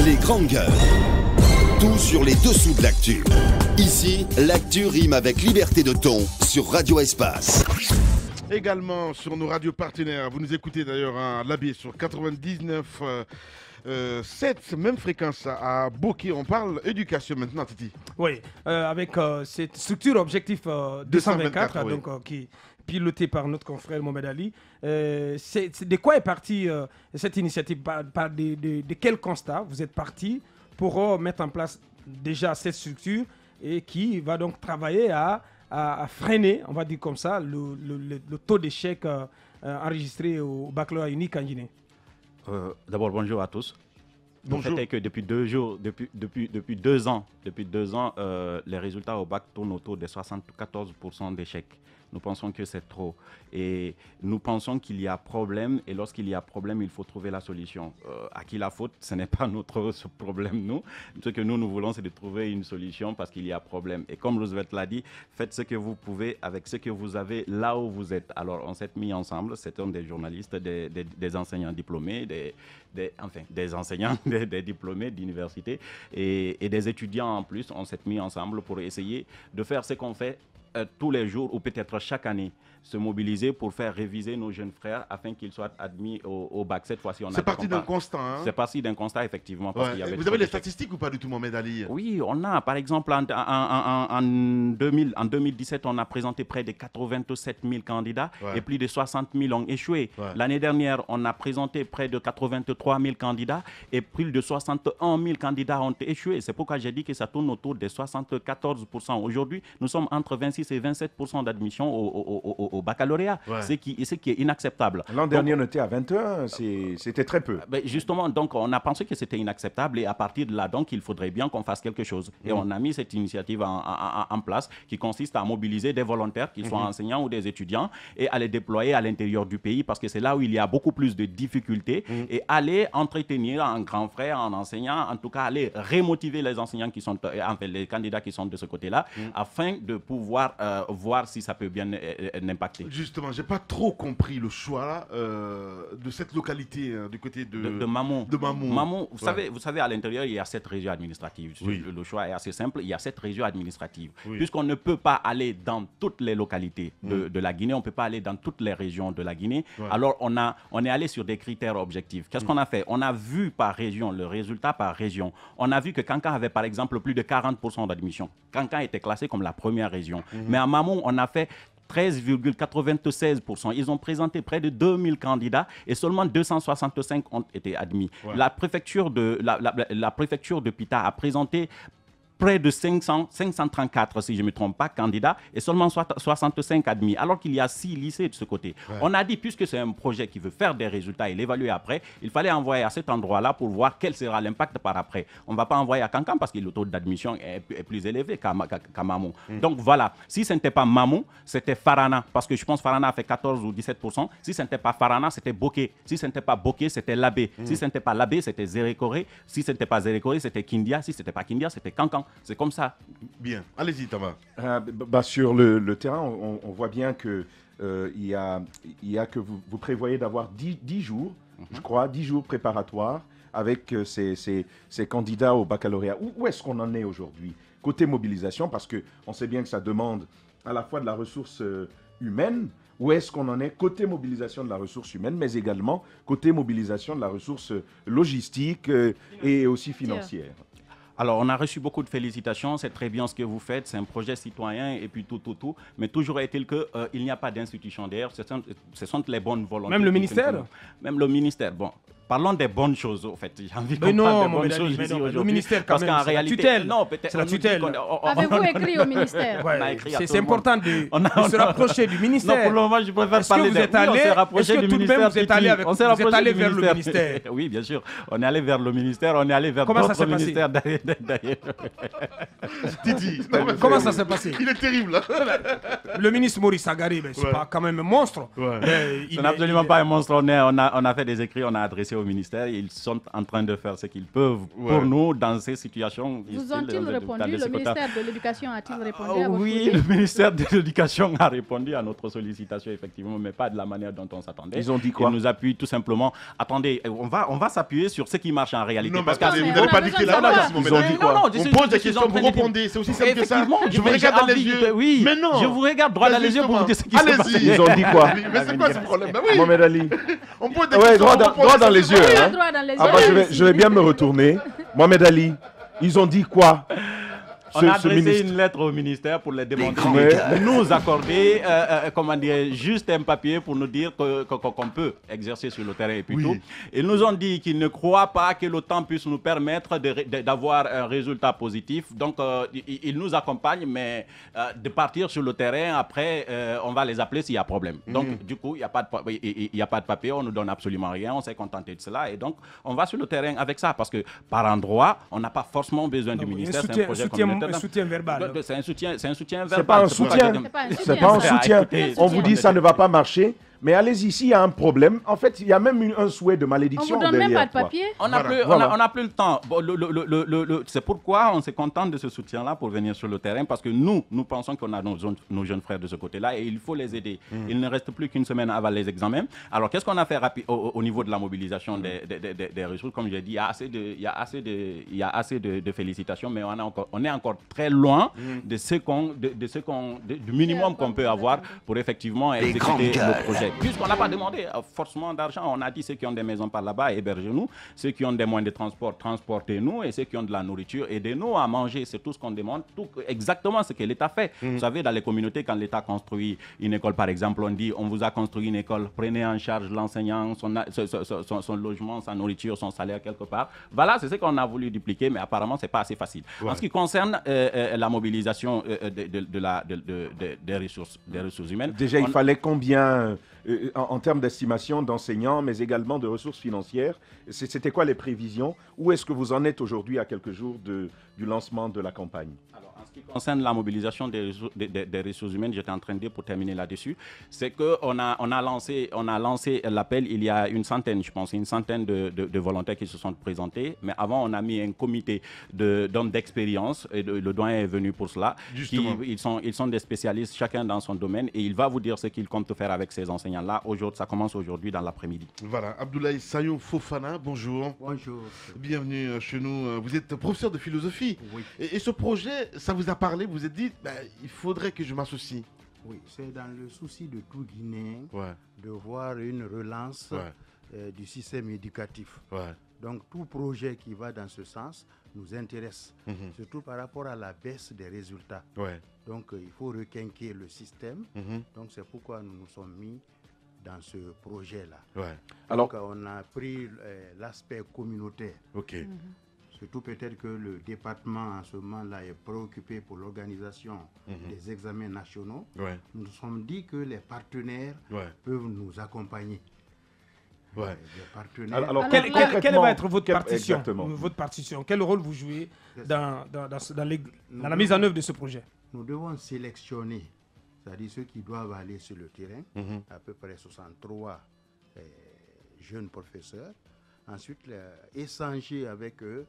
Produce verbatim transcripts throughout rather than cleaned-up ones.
Les grandes gueules. Tout sur les dessous de l'actu. Ici, l'actu rime avec liberté de ton sur Radio Espace. Également sur nos radios partenaires. Vous nous écoutez d'ailleurs à l'Abbé sur quatre-vingt-dix-neuf euh, euh, sept, même fréquence à Bokeh. On parle éducation maintenant, Titi. Oui, euh, avec euh, cette structure objectif euh, deux cent vingt-quatre, oui. donc, euh, qui est pilotée par notre confrère Mohamed Ali. Euh, c'est, c'est de quoi est partie euh, cette initiative? Par, par de, de, de quel constat vous êtes parti pour euh, mettre en place déjà cette structure et qui va donc travailler à à freiner, on va dire comme ça, le, le, le taux d'échec euh, euh, enregistré au baccalauréat unique en Guinée. euh, D'abord, bonjour à tous. Bonjour. Le fait est que depuis deux jours, depuis, depuis, depuis deux ans, depuis deux ans euh, les résultats au bac tournent autour de soixante-quatorze pour cent d'échecs. Nous pensons que c'est trop. Et nous pensons qu'il y a problème. Et lorsqu'il y a problème, il faut trouver la solution. Euh, à qui la faute? Ce n'est pas notre ce problème, nous. Ce que nous, nous voulons, c'est de trouver une solution parce qu'il y a problème. Et comme Roosevelt l'a dit, faites ce que vous pouvez avec ce que vous avez là où vous êtes. Alors, on s'est mis ensemble. C'était des journalistes, des, des, des enseignants diplômés, des, des, enfin, des enseignants, des, des diplômés d'université et, et des étudiants en plus. On s'est mis ensemble pour essayer de faire ce qu'on fait Euh, tous les jours ou peut-être chaque année, se mobiliser pour faire réviser nos jeunes frères afin qu'ils soient admis au, au bac. Cette fois-ci, on a C'est parti d'un constat. Hein? C'est parti d'un constat, effectivement. Parce ouais. qu'il y avait Vous avez les statistiques ou pas du tout, Mohamed Ali? Oui, on a. Par exemple, en, en, en, en, deux mille, en deux mille dix-sept, on a présenté près de quatre-vingt-sept mille candidats ouais. et plus de soixante mille ont échoué. Ouais. L'année dernière, on a présenté près de quatre-vingt-trois mille candidats et plus de soixante et un mille candidats ont échoué. C'est pourquoi j'ai dit que ça tourne autour de soixante-quatorze pour cent. Aujourd'hui, nous sommes entre vingt-six et vingt-sept pour cent d'admission au, au, au, au baccalauréat. Ouais. Ce, qui, ce qui est inacceptable. L'an dernier, on était à vingt et un, c'était très peu. Ben justement, donc, on a pensé que c'était inacceptable et à partir de là, donc, il faudrait bien qu'on fasse quelque chose. Mmh. Et on a mis cette initiative en, en, en place qui consiste à mobiliser des volontaires, qu'ils soient mmh. enseignants ou des étudiants, et à les déployer à l'intérieur du pays parce que c'est là où il y a beaucoup plus de difficultés mmh. et aller entretenir en grand frère, en enseignant, en tout cas, aller remotiver les enseignants qui sont, enfin, les candidats qui sont de ce côté-là, mmh. afin de pouvoir euh, voir si ça peut bien euh, impacter. Justement, j'ai pas trop compris le choix euh, de cette localité euh, du côté de, de, de Mamon. De Mamon. Mamon, vous, ouais. savez, vous savez, à l'intérieur, il y a sept régions administratives. Oui. Le, le choix est assez simple, il y a sept régions administratives. Oui. Puisqu'on ne peut pas aller dans toutes les localités de, mmh. de la Guinée, on ne peut pas aller dans toutes les régions de la Guinée. Ouais. Alors, on, a, on est allé sur des critères objectifs. Qu'est-ce mmh. qu'on a fait? On a vu par région, le résultat par région. On a vu que Kankan avait, par exemple, plus de quarante pour cent d'admission. Kankan était classé comme la première région. Mmh. Mais à Mamon, on a fait treize virgule quatre-vingt-seize pour cent. Ils ont présenté près de deux mille candidats et seulement deux cent soixante-cinq ont été admis. Ouais. La préfecture de, la, la, la préfecture de Pita a présenté près de cinq cents, cinq cent trente-quatre, si je ne me trompe pas, candidats et seulement soixante-cinq admis, alors qu'il y a six lycées de ce côté. Ouais. On a dit, puisque c'est un projet qui veut faire des résultats et l'évaluer après, il fallait envoyer à cet endroit-là pour voir quel sera l'impact par après. On ne va pas envoyer à Kankan parce que le taux d'admission est, est plus élevé qu'à, qu'à, qu'à Mamon. Mm. Donc voilà, si ce n'était pas Mamon, c'était Farana, parce que je pense que Farana a fait quatorze ou dix-sept pour cent. Si ce n'était pas Farana, c'était Bokeh. Si ce n'était pas Bokeh, c'était l'Abbé. Mm. Si ce n'était pas l'Abbé, c'était Zérékoré. Si ce n'était pas Zérékoré, c'était Kindia. Si ce n'était pas Kindia, c'était Kankan. C'est comme ça. Bien. Allez-y, Thomas. Euh, bah, sur le, le terrain, on, on voit bien que euh, il y a, il y a que vous, vous prévoyez d'avoir dix jours, mm-hmm. je crois, dix jours préparatoires avec euh, ces, ces, ces candidats au baccalauréat. Où, où est-ce qu'on en est aujourd'hui côté mobilisation? Parce qu'on sait bien que ça demande à la fois de la ressource euh, humaine. Où est-ce qu'on en est côté mobilisation de la ressource humaine, mais également côté mobilisation de la ressource logistique euh, et aussi financière? Alors, on a reçu beaucoup de félicitations, c'est très bien ce que vous faites, c'est un projet citoyen et puis tout, tout, tout. Mais toujours est-il qu'il euh, n'y a pas d'institution derrière, ce sont, ce sont les bonnes volontés. Même le ministère? Même le ministère, bon. Parlons des bonnes choses, en fait. J'ai envie qu'on parle des bonnes choses ici aujourd'hui. Le ministère, quand parce même, qu'en c'est réalité, la tutelle. Non, peut-être. C'est la tutelle. Avez-vous écrit au ministère? Ouais, c'est important de, on a, de se rapprocher du ministère. Non, pour le moment, je préfère est-ce parler que vous êtes allé, est-ce que tout de même vous êtes allé, avec, vous êtes allé vers le ministère? Oui, bien sûr. On est allé vers le ministère, on est allé vers d'autres ministères d'ailleurs. Titi, comment ça s'est passé? Il est terrible. Le ministre Maurice Sagari, c'est pas quand même un monstre. Ce n'est absolument pas un monstre. On a fait des écrits, on a adressé laisser au ministère. Ils sont en train de faire ce qu'ils peuvent Ouais. pour nous dans ces situations. Vous ont-ils répondu? Le ministère de l'Éducation a-t-il répondu Ah, à votre oui, courrier? le ministère de l'Éducation a répondu à notre sollicitation, effectivement, mais pas de la manière dont on s'attendait. Ils ont dit quoi? Ils nous appuient tout simplement. Attendez, on va, on va s'appuyer sur ce qui marche en réalité. Non, parce parce que que mais vous on n'avez a pas besoin dit de là, savoir. là, Ils ont dit quoi? Non, non, On pose des questions, vous répondez, c'est aussi simple que ça. Effectivement, Je vous mais regarde j'ai dans les envie yeux. de- Oui, Mais non. je vous regarde droit Mais dans les yeux pour vous dire ce qui se Allez-y. passe. Ils ont dit quoi? Mais c'est quoi ce problème? Ben oui, Mohamed Ali. on pose des Ouais, questions. droit on dans, répond, droit dans c'est les ça. yeux. Oui, Hein. droit dans les Ah yeux. bah, je, vais, je vais bien me retourner. Mohamed Ali, ils ont dit quoi? On Ce- a ce adressé ministre. une lettre au ministère pour les demander Ouais. de nous accorder, euh, euh, comment dire, juste un papier pour nous dire que- que- qu'on peut exercer sur le terrain et puis Oui. tout. Ils nous ont dit qu'ils ne croient pas que le temps puisse nous permettre de ré- de- d'avoir un résultat positif. Donc, euh, ils, ils nous accompagnent, mais euh, de partir sur le terrain, après, euh, on va les appeler s'il y a problème. Donc, du coup, il n'y a, pas de pa- il- il- il y a pas de papier, on ne nous donne absolument rien, on s'est contenté de cela. Et donc, on va sur le terrain avec ça, parce que par endroit, on n'a pas forcément besoin du Un ministère. C'est un soutien, un projet soutien, communautaire. un soutien verbal. De- de- C'est un soutien, c'est un soutien verbal. C'est pas un C'est pour ça soutien. que- C'est pas un C'est soutien. pas un Ah, soutien. écoutez, On vous soutien. dit ça ne va pas marcher, mais allez-y, s'il y a un problème, en fait, il y a même une- un souhait de On malédiction vous donne même derrière, pas de quoi. papier? On n'a Voilà. plus, on Voilà. a- on a plus le temps. Bon, le- le- le- le- le- c'est pourquoi on se contente de ce soutien-là pour venir sur le terrain, parce que nous, nous pensons qu'on a nos, jeunes- nos jeunes frères de ce côté-là et il faut les aider. Il ne reste plus qu'une semaine avant les examens. Alors, qu'est-ce qu'on a fait rapi- au, au niveau de la mobilisation des, des- des- des- des ressources? Comme je l'ai dit, il y a assez de, il y a assez de, il y a assez de, de félicitations, mais on, a encore, on est encore très loin de ce qu'on, de, de ce qu'on, de- du minimum qu'on peut avoir pour effectivement exécuter le projet. Puisqu'on n'a pas demandé euh, forcément d'argent, on a dit ceux qui ont des maisons par là-bas, hébergez-nous. Ceux qui ont des moyens de transport, transportez-nous. Et ceux qui ont de la nourriture, aidez-nous à manger. C'est tout ce qu'on demande. Tout, exactement ce que l'État fait. Vous savez, dans les communautés, quand l'État construit une école, par exemple, on dit on vous a construit une école, prenez en charge l'enseignant, son, a- son, son- son- son logement, sa nourriture, son salaire quelque part. Voilà, c'est ce qu'on a voulu dupliquer, mais apparemment, ce n'est pas assez facile. Ouais. En ce qui concerne euh, euh, la mobilisation euh, de, de- de la, de- de- de- des, ressources, des ressources humaines, Déjà, il on- fallait combien, euh, en, en termes d'estimation d'enseignants, mais également de ressources financières? C'est- C'était quoi les prévisions? Où est-ce que vous en êtes aujourd'hui à quelques jours de- du lancement de la campagne? Alors, en ce qui concerne la mobilisation des, ressour- des- des- des ressources humaines, j'étais en train de dire pour terminer là-dessus, c'est qu'on a, on a lancé, on a lancé l'appel il y a une centaine, je pense, une centaine de, de- de volontaires qui se sont présentés. Mais avant, on a mis un comité de- d'hommes d'expérience, et de- le doyen est venu pour cela. Justement. Qui- ils, sont, ils sont des spécialistes, chacun dans son domaine, et il va vous dire ce qu'il compte faire avec ces enseignants-là. Aujourd'hui, ça commence aujourd'hui dans l'après-midi. Voilà, Abdoulaye Sayon Fofana, bonjour. Bonjour. Bienvenue euh, chez nous. Euh, Vous êtes professeur de philosophie. Oui, Et, et ce projet, ça vous a parlé, vous vous êtes dit, ben, il faudrait que je m'associe. oui, c'est dans le souci de tout Guinéen Ouais, de voir une relance ouais, euh, du système éducatif. ouais. Donc tout projet qui va dans ce sens nous intéresse, Mhm, surtout par rapport à la baisse des résultats. ouais, Donc euh, il faut requinquer le système. mhm, Donc c'est pourquoi nous nous sommes mis dans ce projet-là. ouais. Alors, Donc euh, on a pris euh, l'aspect communautaire. Ok. Surtout peut-être que le département en ce moment-là est préoccupé pour l'organisation Mhm. des examens nationaux. Ouais, Nous nous sommes dit que les partenaires ouais, peuvent nous accompagner. ouais. Euh, Des partenaires. alors, alors, Alors Quelle, là- quelle- quelle concrètement, va être votre quel- partition, exactement. votre partition? Quel rôle vous jouez C'est dans, dans, dans, ce- dans les- Nous dans la mise en devons- œuvre de ce projet? Nous devons sélectionner, c'est-à-dire ceux qui doivent aller sur le terrain, Mhm, à peu près soixante-trois euh, jeunes professeurs. Ensuite, euh, échanger avec eux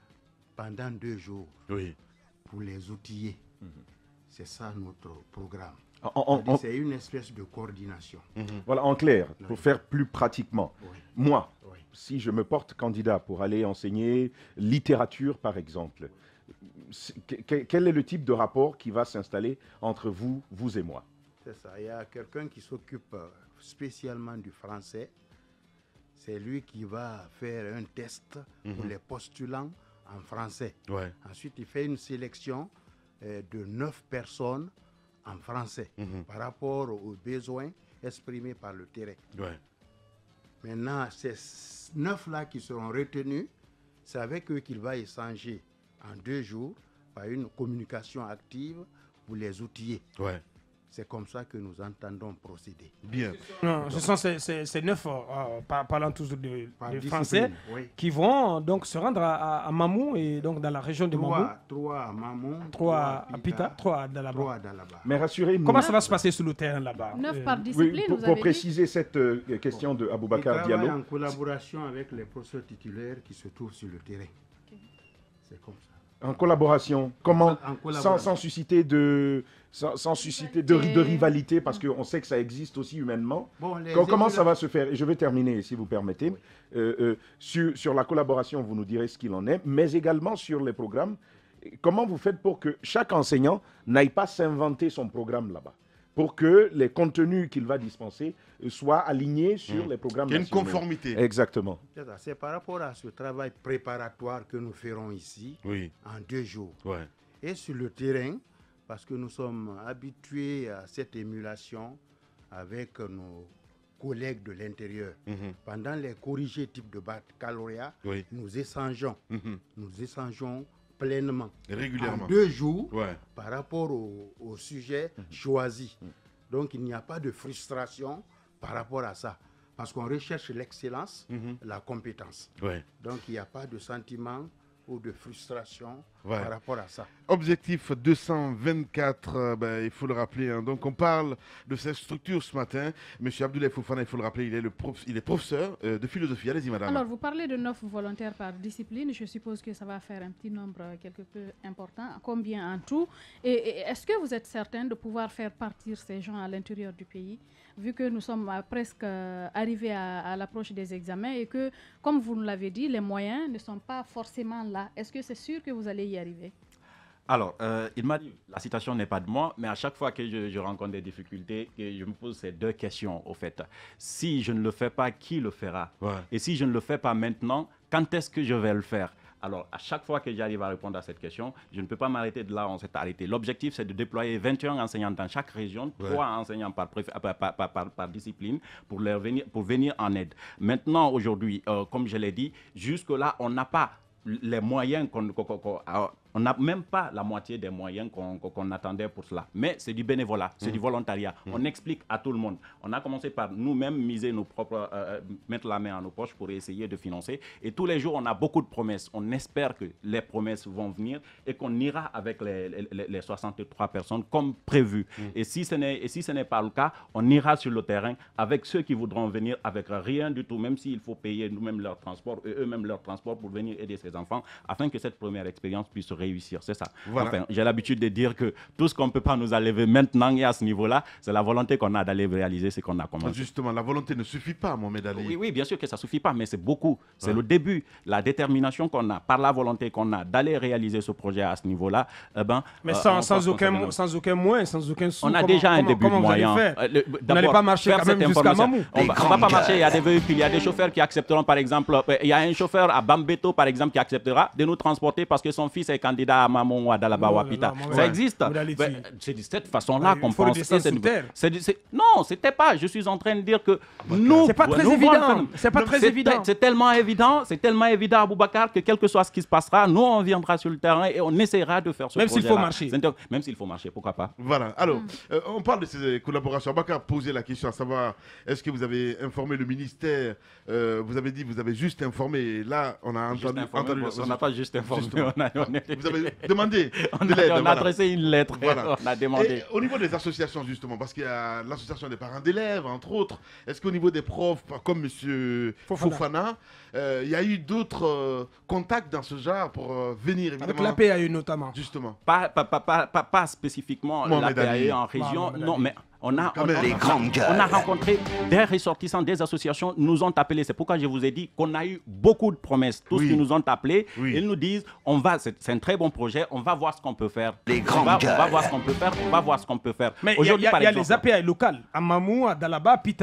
pendant deux jours Oui. pour les outiller. C'est ça notre programme. en- en- C'est-à-dire, en- C'est une espèce de coordination. Mhm, voilà, en clair, Oui. pour faire plus pratiquement. Oui. Moi, Oui. si je me porte candidat pour aller enseigner littérature, par exemple, c'est- que- quel est le type de rapport qui va s'installer entre vous, vous et moi? C'est ça. Il y a quelqu'un qui s'occupe euh, spécialement du français. C'est lui qui va faire un test pour Mhm. les postulants en français. ouais. Ensuite, il fait une sélection euh, de neuf personnes en français Mhm, par rapport aux besoins exprimés par le terrain. ouais. Maintenant, ces s- neuf-là qui seront retenus, c'est avec eux qu'il va échanger en deux jours par une communication active pour les outiller. Ouais. C'est comme ça que nous entendons procéder. Bien. Non, ce sont ces, ces, ces neuf, euh, par- parlant tous de, de Français, oui. qui vont donc se rendre à, à, à Mamou, et donc dans la région de Mamou. Trois, trois à Mamou, Trois à Pita, trois à Dalaba. trois à Dalaba. Mais rassurez-nous. Comment ça va se passer sur le terrain là-bas? Neuf Euh, par Oui, discipline, pour, vous pour avez préciser cette euh, question de Ils Aboubacar travaillent Diallo. en collaboration avec les professeurs titulaires qui se trouvent sur le terrain. C'est comme ça. En collaboration, comment, En collaboration. sans, sans susciter de, sans, sans susciter de, de rivalité, parce qu'on sait que ça existe aussi humainement. Bon, les Com- Comment élus- ça va se faire? Et je vais terminer, si vous permettez. Oui. Euh, euh, sur, sur la collaboration, vous nous direz ce qu'il en est, mais également sur les programmes. Comment vous faites pour que chaque enseignant n'aille pas s'inventer son programme là-bas, pour que les contenus qu'il va dispenser euh, soient alignés sur Mmh. les programmes Il y a une nationaux. conformité. Exactement. C'est ça, c'est par rapport à ce travail préparatoire que nous ferons ici Oui. en deux jours. Ouais. Et sur le terrain, parce que nous sommes habitués à cette émulation avec nos collègues de l'intérieur. Mhm. Pendant les corrigés type de baccalauréat, Oui. nous échangeons, Mhm. nous échangeons pleinement Régulièrement. en deux jours Ouais. par rapport au, au sujet choisi. Donc il n'y a pas de frustration par rapport à ça, parce qu'on recherche l'excellence, Mhm. la compétence. Ouais. Donc il n'y a pas de sentiment ou de frustration Ouais. par rapport à ça. Objectif deux cent vingt-quatre, euh, ben, il faut le rappeler. Hein. Donc, on parle de cette structure ce matin. Monsieur Abdoulaye Fofana, il faut le rappeler, il est, le prof, il est professeur euh, de philosophie. Allez-y, madame. Alors, vous parlez de neuf volontaires par discipline. Je suppose que ça va faire un petit nombre euh, quelque peu important. Combien en tout? Et, et est-ce que vous êtes certain de pouvoir faire partir ces gens à l'intérieur du pays, vu que nous sommes euh, presque euh, arrivés à, à l'approche des examens et que, comme vous nous l'avez dit, les moyens ne sont pas forcément là. Est-ce que c'est sûr que vous allez y arriver? Alors, euh, il m'a dit, la citation n'est pas de moi, mais à chaque fois que je, je rencontre des difficultés, que je me pose ces deux questions, au fait. Si je ne le fais pas, qui le fera? Ouais. Et si je ne le fais pas maintenant, quand est-ce que je vais le faire? Alors, à chaque fois que j'arrive à répondre à cette question, je ne peux pas m'arrêter de là, on s'est arrêté. L'objectif, c'est de déployer vingt et un enseignants dans chaque région, Ouais. trois enseignants par, préf- par, par, par- par- par discipline, pour, leur venir, pour venir en aide. Maintenant, aujourd'hui, euh, comme je l'ai dit, jusque-là, on n'a pas les moyens qu'on... qu'on- qu'on- qu'on- on n'a même pas la moitié des moyens qu'on qu'on- qu'on attendait pour cela. Mais c'est du bénévolat, c'est Mmh. du volontariat. Mmh. On explique à tout le monde. On a commencé par nous-mêmes miser nos propres, euh, mettre la main à nos poches pour essayer de financer. Et tous les jours, on a beaucoup de promesses. On espère que les promesses vont venir et qu'on ira avec les, les, les soixante-trois personnes comme prévu. Mmh. Et si ce n'est, et si ce n'est pas le cas, on ira sur le terrain avec ceux qui voudront venir avec rien du tout, même s'il faut payer nous-mêmes leur transport et eux-mêmes leur transport pour venir aider ces enfants, afin que cette première expérience puisse réussir. C'est ça. Voilà. Enfin, j'ai l'habitude de dire que tout ce qu'on ne peut pas nous enlever maintenant et à ce niveau-là, c'est la volonté qu'on a d'aller réaliser ce qu'on a commencé. Justement, la volonté ne suffit pas, Mohamed Ali. Oui, oui, bien sûr que ça ne suffit pas, mais c'est beaucoup. C'est Ouais. le début. La détermination qu'on a, par la volonté qu'on a d'aller réaliser ce projet à ce niveau-là, eh ben, Mais euh, sans, on sans, pense qu'on aucun, s'est mo- donné. sans aucun moyen, sans aucun sou. On a comment- déjà un comment- début comment de vous allez moyen. faire? Euh, le- Vous n'allez d'abord, pas marcher faire quand même cette jusqu'à information. Mamou. On va, on va pas marcher. Il y a des véhicules, il y a des chauffeurs qui accepteront, par exemple, euh, il y a un chauffeur à Bambeto, par exemple, qui acceptera de nous transporter parce que son fils est candidat à Mamou ou à Dalaba Oh ou à là Pita. là, moi, Ça ouais. existe. Modalité. Ben, c'est de cette façon-là Ouais, qu'on il faut pense. redescendre Et c'est- sous terre. c'est du- c'est- Non, c'était pas. Je suis en train de dire que nous. C'est pas très nous évident. voulons- C'est pas très c'est- évident. C'est tellement évident, c'est tellement évident, Aboubacar, que quel que soit ce qui se passera, nous, on viendra sur le terrain et on essaiera de faire ce Même s'il projet-là. faut marcher. C'est inter- Même s'il faut marcher, pourquoi pas. Voilà. Alors, Mm. euh, on parle de ces collaborations. Bakar a posé la question à savoir, est-ce que vous avez informé le ministère? euh, Vous avez dit, vous avez juste informé. Là, on a Juste entendu. informé, entendu- on n'a pas juste informé. Justement. On a, on a- Vous avez demandé on de a- l'aide. on a voilà. adressé une lettre, Voilà. on a demandé. Et au niveau des associations, justement, parce qu'il y a l'association des parents d'élèves, entre autres, est-ce qu'au niveau des profs, comme M. Fofana. Fofana, euh, il y a eu d'autres euh, contacts dans ce genre pour euh, venir, Avec évidemment, la P A U notamment. justement? Pas, pas, pas, pas, pas- pas spécifiquement Mohamed la P A Ali. E en région, Mohamed non, Ali. mais on a, Quand on, même. on- Les grandes gueules. on a rencontré des ressortissants, des associations nous ont appelés. C'est pourquoi je vous ai dit qu'on a eu beaucoup de promesses. Tous Oui. qui nous ont appelés, Oui. ils nous disent, on va, c'est c'est un très bon projet, on va voir ce qu'on peut faire. Les on grandes va, on gueules. va voir ce qu'on peut faire, on va voir ce qu'on peut faire. Mais il y a, Aujourd'hui, il y a- par il y a exemple, les A P A locales, à Mamou, à Dalaba, à Pita,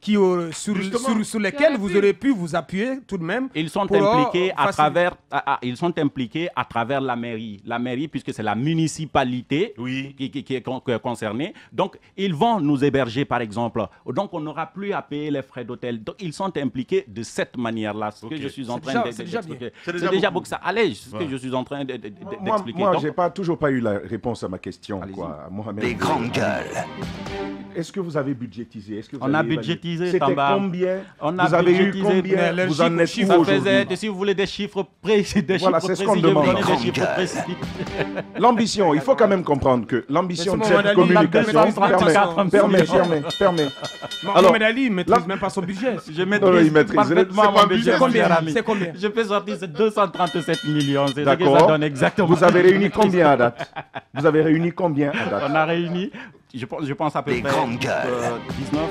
qui, euh, sur, sur, sur lesquels vous aurez pu vous appuyer tout de même. Ils sont pour, impliqués euh, à travers, à, à, ils sont impliqués à travers la mairie. La mairie, puisque c'est la municipalité oui. qui, qui, qui est con, concernée. Donc, ils vont nous héberger, par exemple. Donc, on n'aura plus à payer les frais d'hôtel. Donc, ils sont impliqués de cette manière-là. Ce okay. que je suis en train d'expliquer. C'est déjà, déjà beaucoup. Ça allège ce ouais. que je suis en train d'expliquer. Moi, moi je n'ai pas, toujours pas eu la réponse à ma question. Quoi. Mohamed, les grandes gueules. Est-ce que vous avez budgétisé? Est-ce que vous On avez a budgétisé, C'était combien? On a vous avez eu combien? Vous en êtes où aujourd'hui? Si vous voulez des chiffres précis, des voilà, chiffres c'est ce qu'on demande. L'ambition, il faut quand même comprendre que l'ambition de cette communication permet, permet, permet, permet. Mohamed Ali, il ne maîtrise même pas son budget. Je maîtrise parfaitement mon budget. C'est combien? Je peux sortir deux cent trente-sept millions. C'est ce que ça donne exactement. Vous avez réuni combien à date? Vous avez réuni combien à date? On a réuni, je pense, je pense à peu les près euh, dix-neuf.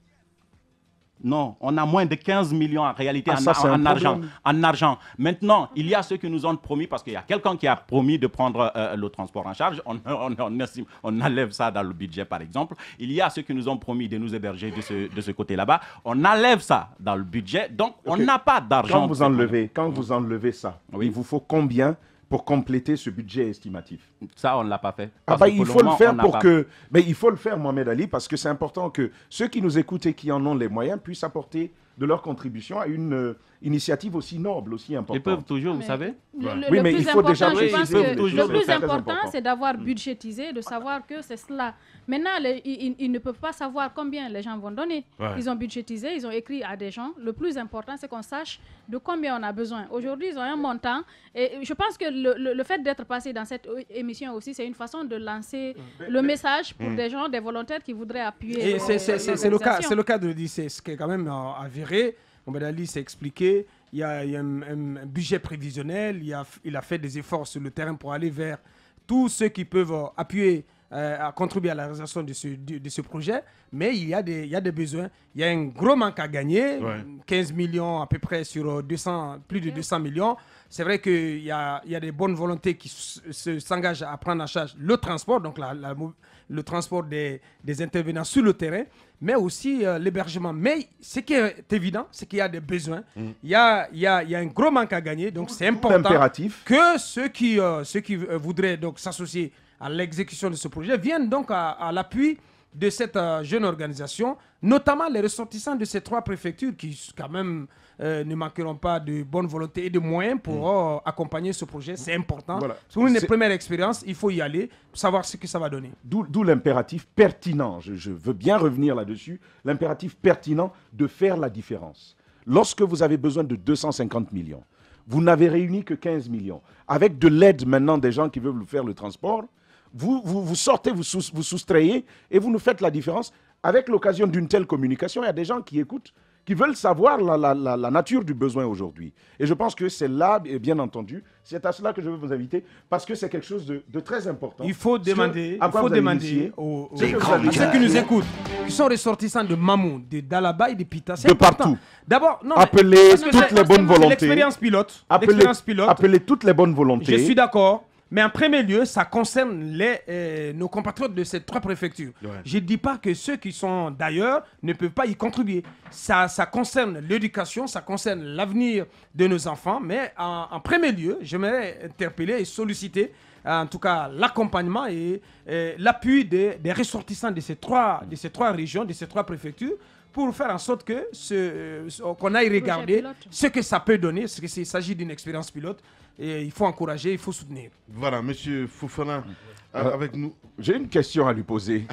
Non, on a moins de quinze millions en réalité ah, en, ça, en, en argent. En argent. Maintenant, il y a ceux qui nous ont promis, parce qu'il y a quelqu'un qui a promis de prendre euh, le transport en charge. On, on, on, estime, on enlève ça dans le budget, par exemple. Il y a ceux qui nous ont promis de nous héberger de ce, de ce côté-là-bas. On enlève ça dans le budget. Donc, okay. on n'a pas d'argent. Quand vous enlevez, quand vous enlevez ça, oui. il vous faut combien pour compléter ce budget estimatif? Ça, on ne l'a pas fait. Ah bah, il faut le, moment, le faire pour que... Mais il faut le faire, Mohamed Ali, parce que c'est important que ceux qui nous écoutent et qui en ont les moyens puissent apporter de leur contribution à une euh, initiative aussi noble, aussi importante. Ils peuvent toujours, mais vous savez. Le, le, oui, le mais il faut déjà préciser. Le plus important, c'est d'avoir budgétisé, de savoir que c'est cela. Maintenant, les, ils, ils ne peuvent pas savoir combien les gens vont donner. Ouais. Ils ont budgétisé, ils ont écrit à des gens. Le plus important, c'est qu'on sache de combien on a besoin. Aujourd'hui, ils ont un montant. Et je pense que le, le, le fait d'être passé dans cette émission aussi, c'est une façon de lancer mais, le mais, message pour mmh. des gens, des volontaires qui voudraient appuyer. Et c'est le cas, c'est le cas de le dire, c'est ce qui est quand même avéré. Mohamed Ali s'est expliqué. Il y a, il y a un, un budget prévisionnel. Il a, il a fait des efforts sur le terrain pour aller vers tous ceux qui peuvent appuyer, euh, à contribuer à la réalisation de ce, de, de ce projet. Mais il y, a des, il y a des besoins. Il y a un gros manque à gagner. Ouais. quinze millions à peu près sur deux cents, plus de deux cents millions. C'est vrai qu'il y a, il y a des bonnes volontés qui s'engagent à prendre en charge le transport, donc la, la, le transport des, des intervenants sur le terrain, mais aussi euh, l'hébergement. Mais ce qui est évident, c'est qu'il y a des besoins. Mmh. Il, y a, il, y a, il y a un gros manque à gagner, donc c'est important que ceux qui, euh, ceux qui euh, voudraient donc s'associer à l'exécution de ce projet viennent donc à, à l'appui de cette euh, jeune organisation, notamment les ressortissants de ces trois préfectures qui quand même euh, ne manqueront pas de bonne volonté et de moyens pour mmh. euh, accompagner ce projet. C'est important. Voilà. Pour une première expérience, il faut y aller pour savoir ce que ça va donner. D'où l'impératif pertinent, je, je veux bien revenir là-dessus, l'impératif pertinent de faire la différence. Lorsque vous avez besoin de deux cent cinquante millions, vous n'avez réuni que quinze millions. Avec de l'aide maintenant des gens qui veulent vous faire le transport, Vous, vous, vous sortez, vous, sous, vous soustrayez et vous nous faites la différence. Avec l'occasion d'une telle communication, il y a des gens qui écoutent, qui veulent savoir la, la, la, la nature du besoin aujourd'hui. Et je pense que c'est là, bien entendu, c'est à cela que je veux vous inviter, parce que c'est quelque chose de, de très important. Il faut demander, il faut demander aux, aux, à ceux qui nous écoutent, qui sont ressortissants de Mamou, de Dalaba et de Pita, de partout. D'abord, appelez toutes les bonnes volontés. L'expérience pilote. Appelez, pilote. Appelez toutes les bonnes volontés. Je suis d'accord. Mais en premier lieu, ça concerne les, euh, nos compatriotes de ces trois préfectures. Ouais. Je ne dis pas que ceux qui sont d'ailleurs ne peuvent pas y contribuer. Ça, ça concerne l'éducation, ça concerne l'avenir de nos enfants. Mais en, en premier lieu, j'aimerais interpeller et solliciter en tout cas l'accompagnement et, et l'appui des, des ressortissants de ces, trois, de ces trois régions, de ces trois préfectures, pour faire en sorte que ce, euh, qu'on aille regarder ce que ça peut donner, parce qu'il s'agit d'une expérience pilote. Et il faut encourager, il faut soutenir. Voilà, monsieur Fofana, euh, avec nous. J'ai une question à lui poser.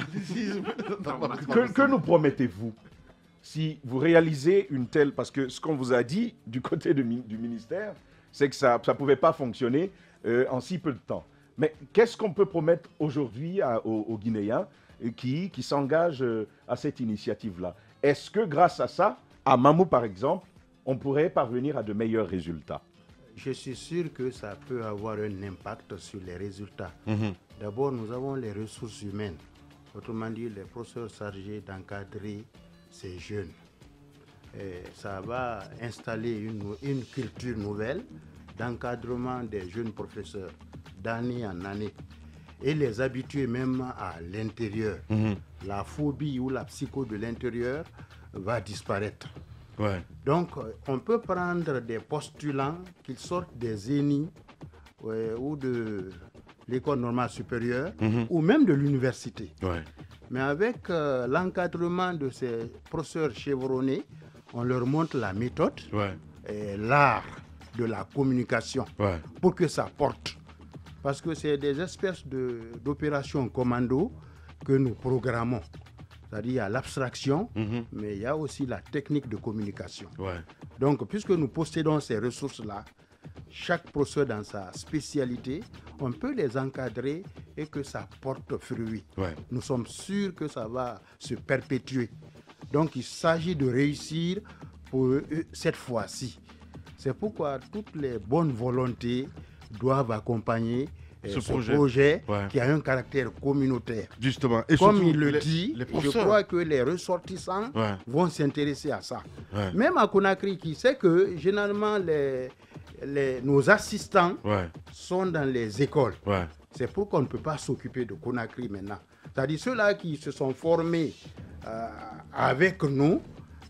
que, que nous promettez-vous si vous réalisez une telle... Parce que ce qu'on vous a dit du côté de, du ministère, c'est que ça ne pouvait pas fonctionner euh, en si peu de temps. Mais qu'est-ce qu'on peut promettre aujourd'hui aux, aux Guinéens qui, qui s'engagent euh, à cette initiative-là? Est-ce que grâce à ça, à Mamou par exemple, on pourrait parvenir à de meilleurs résultats? Je suis sûr que ça peut avoir un impact sur les résultats. Mm-hmm. D'abord, nous avons les ressources humaines. Autrement dit, les professeurs chargés d'encadrer ces jeunes. Et ça va installer une, une culture nouvelle d'encadrement des jeunes professeurs d'année en année et les habituer même à l'intérieur. Mm-hmm. La phobie ou la psycho de l'intérieur va disparaître. Ouais. Donc, euh, on peut prendre des postulants qui sortent des zéniths ouais, ou de l'école normale supérieure Mhm. ou même de l'université. Ouais. Mais avec euh, l'encadrement de ces professeurs chevronnés, on leur montre la méthode Ouais. et l'art de la communication Ouais. pour que ça porte. Parce que c'est des espèces de- d'opérations commando que nous programmons. C'est-à-dire il y a l'abstraction, Mhm. mais il y a aussi la technique de communication. Ouais. Donc, puisque nous possédons ces ressources-là, chaque professeur dans sa spécialité, on peut les encadrer et que ça porte fruit. Ouais. Nous sommes sûrs que ça va se perpétuer. Donc, il s'agit de réussir pour eux cette fois-ci. C'est pourquoi toutes les bonnes volontés doivent accompagner euh, Ce ce, projet. projet, Ouais. qui a un caractère communautaire. Justement. Et Comme surtout, il le les- dit, les je professeurs. crois que les ressortissants Ouais. vont s'intéresser à ça. Ouais. Même à Conakry, qui sait que généralement les, les- nos assistants Ouais. sont dans les écoles. Ouais. C'est pour qu'on ne peut pas s'occuper de Conakry maintenant. C'est-à-dire ceux-là qui se sont formés euh, avec nous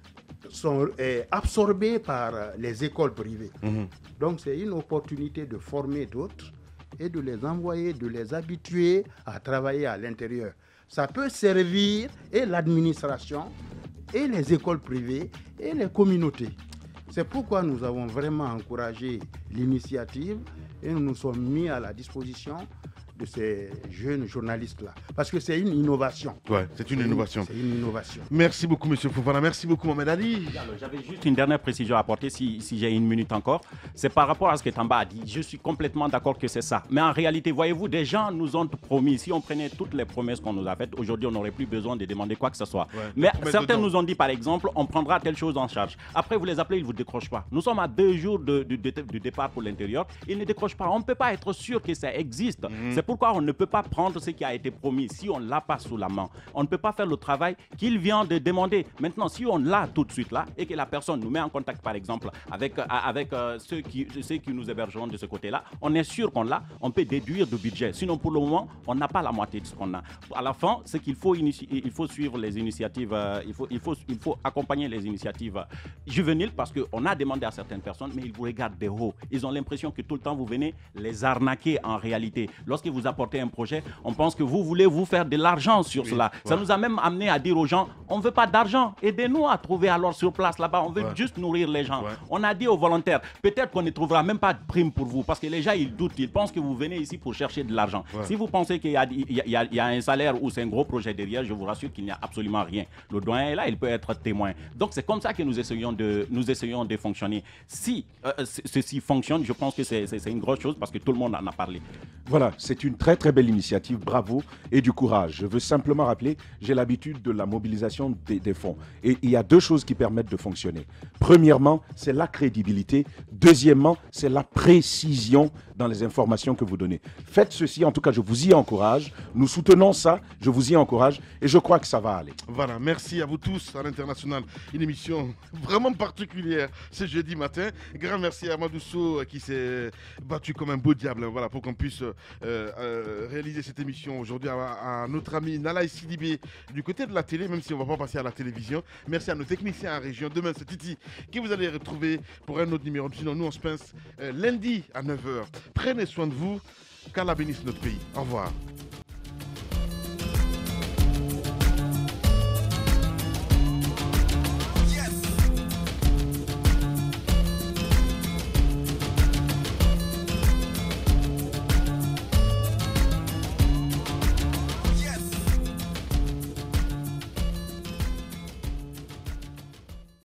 sont euh, absorbés par euh, les écoles privées. Mhm. Donc c'est une opportunité de former d'autres et de les envoyer, de les habituer à travailler à l'intérieur. Ça peut servir et l'administration, et les écoles privées, et les communautés. C'est pourquoi nous avons vraiment encouragé l'initiative et nous nous sommes mis à la disposition de ces jeunes journalistes-là. Parce que c'est une innovation. Ouais, c'est une innovation. C'est une innovation. Merci beaucoup, monsieur Fofana. Merci beaucoup, Mohamed Ali. Alors, j'avais juste une dernière précision à apporter, si, si j'ai une minute encore. C'est par rapport à ce que Tamba a dit. Je suis complètement d'accord que c'est ça. Mais en réalité, voyez-vous, des gens nous ont promis, si on prenait toutes les promesses qu'on nous a faites, aujourd'hui, on n'aurait plus besoin de demander quoi que ce soit. Ouais, Mais promesses certains dedans. nous ont dit, par exemple, on prendra telle chose en charge. Après, vous les appelez, ils ne vous décrochent pas. Nous sommes à deux jours de, de- de- de départ pour l'intérieur. Ils ne décrochent pas. On ne peut pas être sûr que ça existe. Mhm. C'est pourquoi on ne peut pas prendre ce qui a été promis si on ne l'a pas sous la main. On ne peut pas faire le travail qu'il vient de demander. Maintenant, si on l'a tout de suite là et que la personne nous met en contact, par exemple, avec, euh, avec euh, ceux, qui, ceux qui nous hébergeront de ce côté-là, on est sûr qu'on l'a, on peut déduire du budget. Sinon, pour le moment, on n'a pas la moitié de ce qu'on a. À la fin, c'est qu'il faut, initie- il faut suivre les initiatives, euh, il, faut, il, faut, il faut accompagner les initiatives euh, juvéniles parce qu'on a demandé à certaines personnes, mais ils vous regardent de haut. Ils ont l'impression que tout le temps, vous venez les arnaquer en réalité. Lorsque vous apportez un projet, on pense que vous voulez vous faire de l'argent sur Oui, cela. Ça ouais. nous a même amené à dire aux gens, on ne veut pas d'argent. Aidez-nous à trouver alors sur place là-bas. On veut Ouais. juste nourrir les gens. Ouais. On a dit aux volontaires, peut-être qu'on ne trouvera même pas de prime pour vous parce que les gens, ils doutent. Ils pensent que vous venez ici pour chercher de l'argent. Ouais. Si vous pensez qu'il y a, il y a- il y a- il y a un salaire ou c'est un gros projet derrière, je vous rassure qu'il n'y a absolument rien. Le doyen est là, il peut être témoin. Donc c'est comme ça que nous essayons de, nous essayons de fonctionner. Si euh, c- ceci fonctionne, je pense que c'est c'est- c'est une grosse chose parce que tout le monde en a parlé. Voilà, c'est une très très belle initiative, bravo, et du courage. Je veux simplement rappeler, j'ai l'habitude de la mobilisation des, des fonds. Et il y a deux choses qui permettent de fonctionner. Premièrement, c'est la crédibilité. Deuxièmement, c'est la précision dans les informations que vous donnez. Faites ceci, en tout cas, je vous y encourage. Nous soutenons ça, je vous y encourage, et je crois que ça va aller. Voilà, merci à vous tous à l'international. Une émission vraiment particulière ce jeudi matin. Grand merci à Madousso qui s'est battu comme un beau diable, voilà, pour qu'on puisse euh, euh, réaliser cette émission aujourd'hui. À, à notre ami Nalaï Sidibé du côté de la télé, même si on ne va pas passer à la télévision. Merci à nos techniciens en région. Demain, c'est Titi qui vous allez retrouver pour un autre numéro. Sinon, nous, on se pince euh, lundi à neuf heures. Prenez soin de vous. Qu'Allah bénisse notre pays. Au revoir.